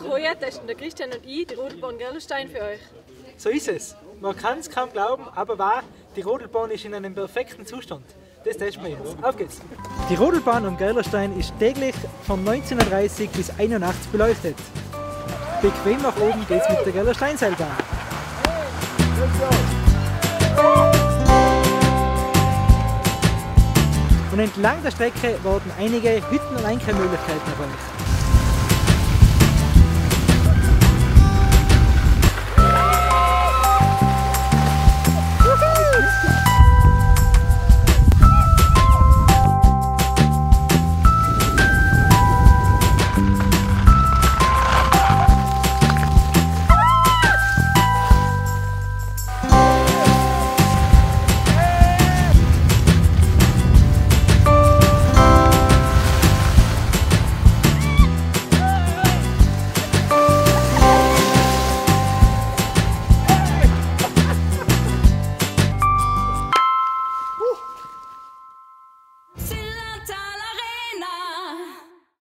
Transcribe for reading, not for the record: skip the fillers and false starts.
Heuer testen der Christian und ich die Rodelbahn Gerlestein für euch. So ist es. Man kann es kaum glauben, aber wahr, die Rodelbahn ist in einem perfekten Zustand. Das testen wir jetzt. Auf geht's! Die Rodelbahn am Gerlerstein ist täglich von 1930 bis 81 beleuchtet. Bequem nach oben geht's mit der Gerlersteinseilbahn. Und entlang der Strecke warten einige Hütten- und Einkehrmöglichkeiten auf euch.